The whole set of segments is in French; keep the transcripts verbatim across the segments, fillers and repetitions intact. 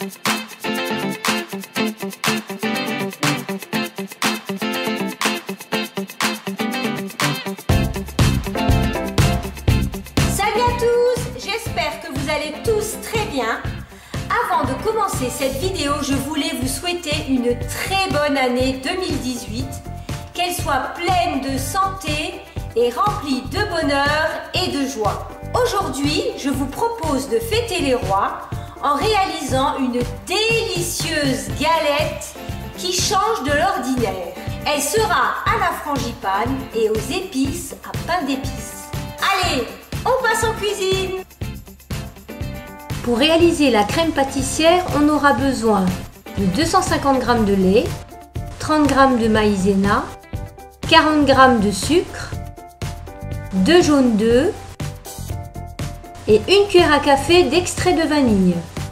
Salut à tous, j'espère que vous allez tous très bien. Avant de commencer cette vidéo, je voulais vous souhaiter une très bonne année deux mille dix-huit, qu'elle soit pleine de santé et remplie de bonheur et de joie. Aujourd'hui, je vous propose de fêter les rois en réalisant une délicieuse galette qui change de l'ordinaire. Elle sera à la frangipane et aux épices à pain d'épices. Allez, on passe en cuisine! Pour réaliser la crème pâtissière, on aura besoin de deux cent cinquante grammes de lait, trente grammes de maïzena, quarante grammes de sucre, deux jaunes d'œufs et une cuillère à café d'extrait de vanille.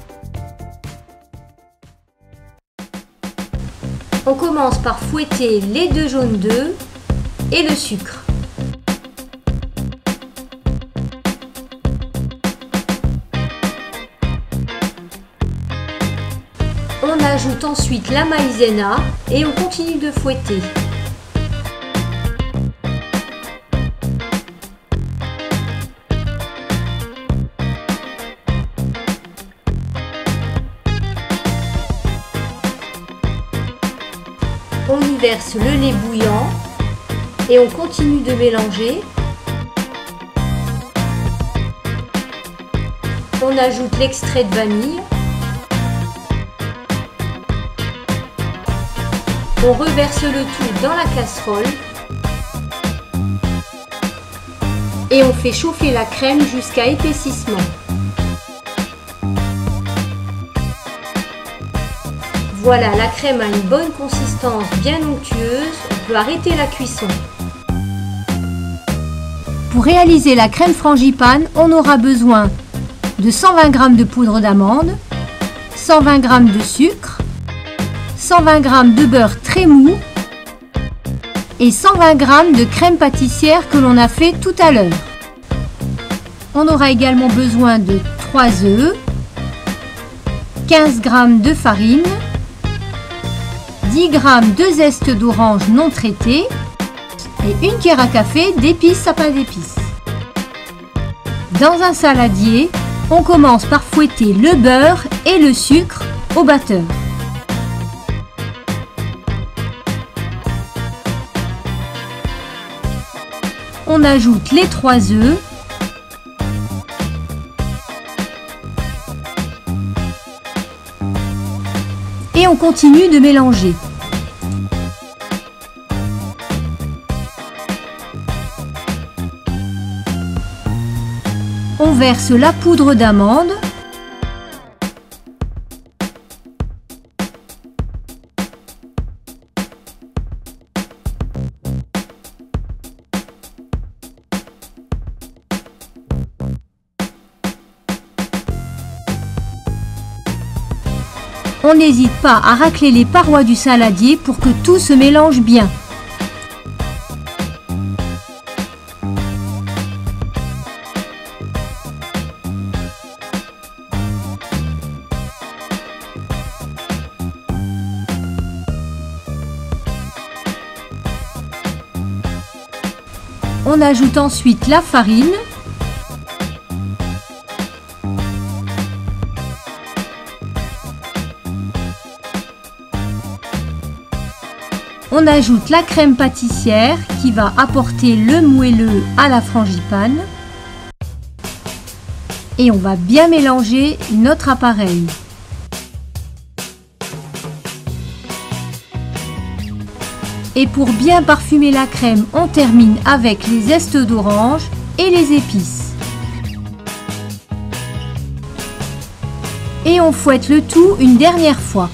On commence par fouetter les deux jaunes d'œufs et le sucre. On ajoute ensuite la maïzena et on continue de fouetter. On y verse le lait bouillant et on continue de mélanger. On ajoute l'extrait de vanille. On reverse le tout dans la casserole et on fait chauffer la crème jusqu'à épaississement. Voilà, la crème a une bonne consistance bien onctueuse, on peut arrêter la cuisson. Pour réaliser la crème frangipane, on aura besoin de cent vingt grammes de poudre d'amande, cent vingt grammes de sucre, cent vingt grammes de beurre très mou et cent vingt grammes de crème pâtissière que l'on a fait tout à l'heure. On aura également besoin de trois œufs, quinze grammes de farine, dix grammes de zeste d'orange non traité et une cuillère à café d'épices à pain d'épices. Dans un saladier, on commence par fouetter le beurre et le sucre au batteur. On ajoute les trois œufs. Et on continue de mélanger. On verse la poudre d'amande. On n'hésite pas à racler les parois du saladier pour que tout se mélange bien. On ajoute ensuite la farine. On ajoute la crème pâtissière qui va apporter le moelleux à la frangipane. Et on va bien mélanger notre appareil. Et pour bien parfumer la crème, on termine avec les zestes d'orange et les épices. Et on fouette le tout une dernière fois.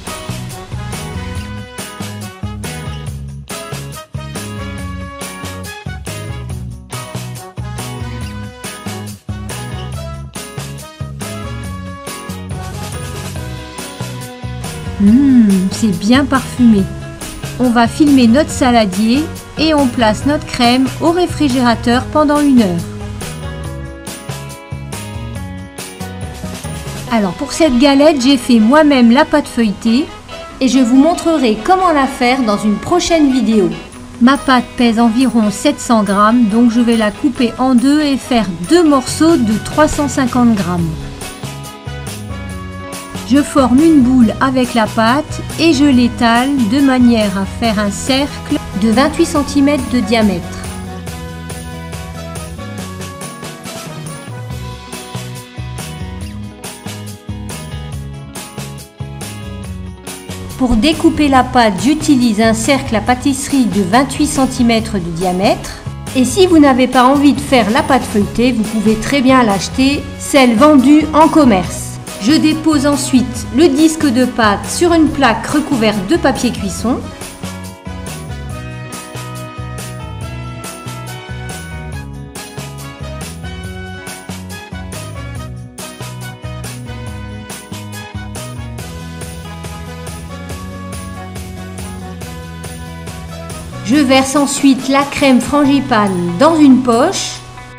Mmh, c'est bien parfumé. On va filmer notre saladier et on place notre crème au réfrigérateur pendant une heure. Alors pour cette galette, j'ai fait moi-même la pâte feuilletée et je vous montrerai comment la faire dans une prochaine vidéo. Ma pâte pèse environ sept cents grammes, donc je vais la couper en deux et faire deux morceaux de trois cent cinquante grammes. Je forme une boule avec la pâte et je l'étale de manière à faire un cercle de vingt-huit centimètres de diamètre. Pour découper la pâte, j'utilise un cercle à pâtisserie de vingt-huit centimètres de diamètre. Et si vous n'avez pas envie de faire la pâte feuilletée, vous pouvez très bien l'acheter, celle vendue en commerce. Je dépose ensuite le disque de pâte sur une plaque recouverte de papier cuisson. Je verse ensuite la crème frangipane dans une poche.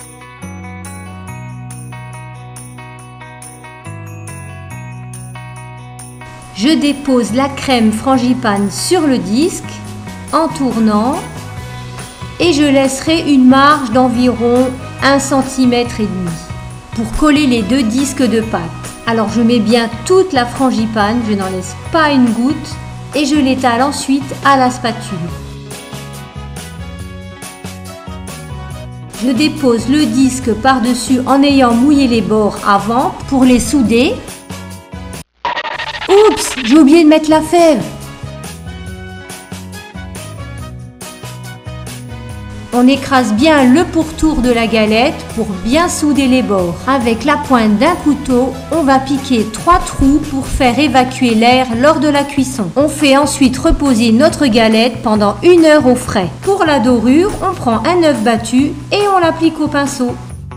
Je dépose la crème frangipane sur le disque en tournant et je laisserai une marge d'environ un centimètre et demi pour coller les deux disques de pâte. Alors je mets bien toute la frangipane, je n'en laisse pas une goutte et je l'étale ensuite à la spatule. Je dépose le disque par-dessus en ayant mouillé les bords avant pour les souder. Oups, j'ai oublié de mettre la fève. On écrase bien le pourtour de la galette pour bien souder les bords. Avec la pointe d'un couteau, on va piquer trois trous pour faire évacuer l'air lors de la cuisson. On fait ensuite reposer notre galette pendant une heure au frais. Pour la dorure, on prend un œuf battu et on l'applique au pinceau.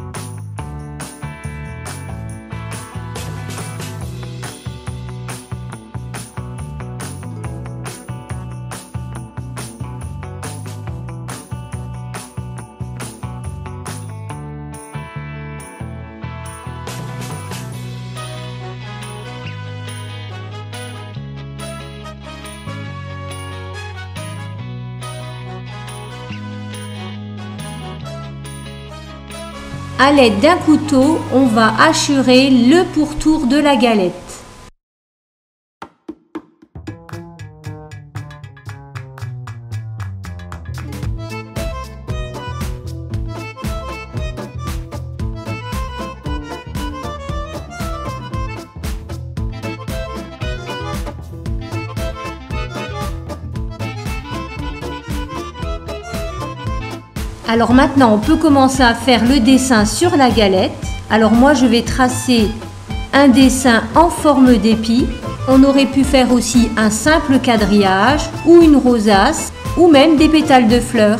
À l'aide d'un couteau, on va hachurer le pourtour de la galette. Alors maintenant, on peut commencer à faire le dessin sur la galette. Alors moi, je vais tracer un dessin en forme d'épi. On aurait pu faire aussi un simple quadrillage ou une rosace ou même des pétales de fleurs.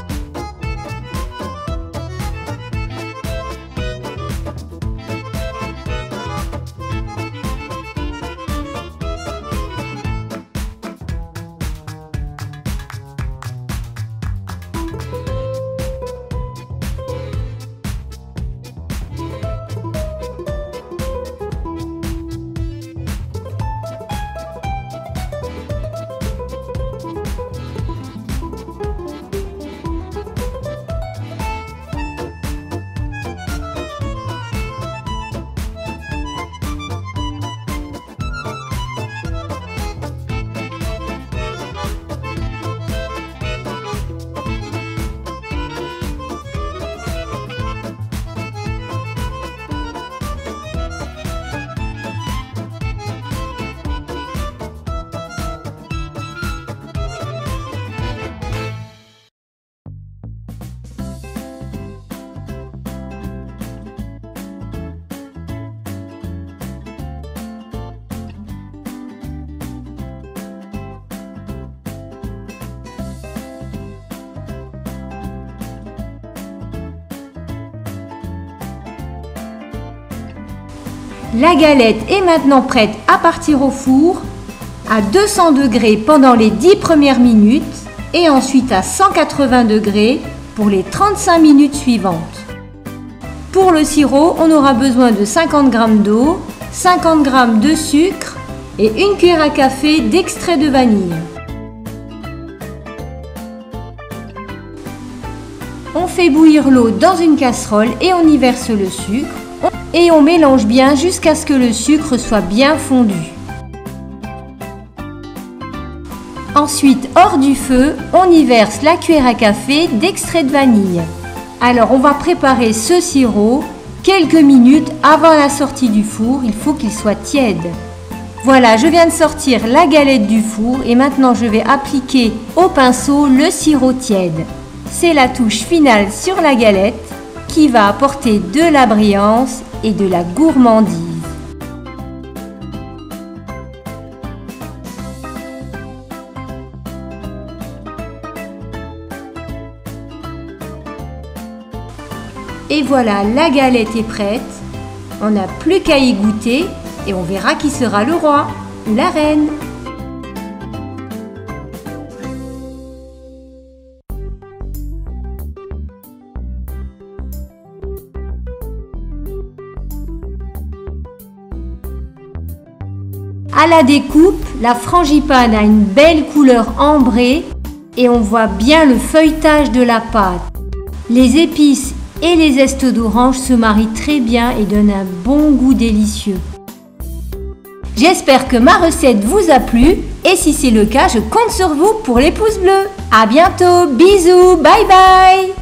La galette est maintenant prête à partir au four à deux cents degrés pendant les dix premières minutes et ensuite à cent quatre-vingts degrés pour les trente-cinq minutes suivantes. Pour le sirop, on aura besoin de cinquante grammes d'eau, cinquante grammes de sucre et une cuillère à café d'extrait de vanille. On fait bouillir l'eau dans une casserole et on y verse le sucre et on mélange bien jusqu'à ce que le sucre soit bien fondu. Ensuite, hors du feu, on y verse la cuillère à café d'extrait de vanille. Alors, on va préparer ce sirop quelques minutes avant la sortie du four. Il faut qu'il soit tiède. Voilà, je viens de sortir la galette du four et maintenant je vais appliquer au pinceau le sirop tiède. C'est la touche finale sur la galette qui va apporter de la brillance et de la gourmandise. Et voilà, la galette est prête. On n'a plus qu'à y goûter et on verra qui sera le roi ou la reine. À la découpe, la frangipane a une belle couleur ambrée et on voit bien le feuilletage de la pâte. Les épices et les zestes d'orange se marient très bien et donnent un bon goût délicieux. J'espère que ma recette vous a plu et si c'est le cas, je compte sur vous pour les pouces bleus. À bientôt, bisous, bye bye.